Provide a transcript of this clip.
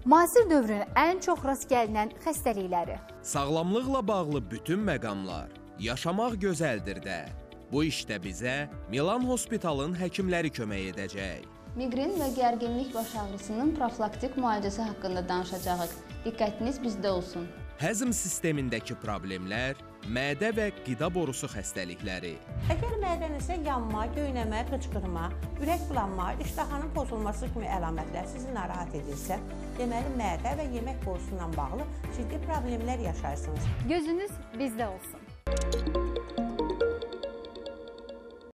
Müasir dövrün ən çox rast gəlinən xəstəlikləri. Sağlamlıqla bağlı bütün məqamlar. Yaşamaq gözəldir də. Bu işdə bizə Milan Hospitalın həkimləri kömək edəcək. Miqren və gərginlik baş ağrısının profilaktik müalicəsi haqqında danışacağıq. Diqqətiniz bizdə olsun. Həzm sistemindəki problemlər, mədə və qida borusu xəstəlikləri. Əgər mədənizdə yanma, göynəmə, qıcqırma, ürək bulanma, iştahının pozulması kimi əlamətlər sizi narahat edirsə, deməli mədə və yemək borusu ilə bağlı ciddi problemlər yaşarsınız. Gözünüz bizdə olsun.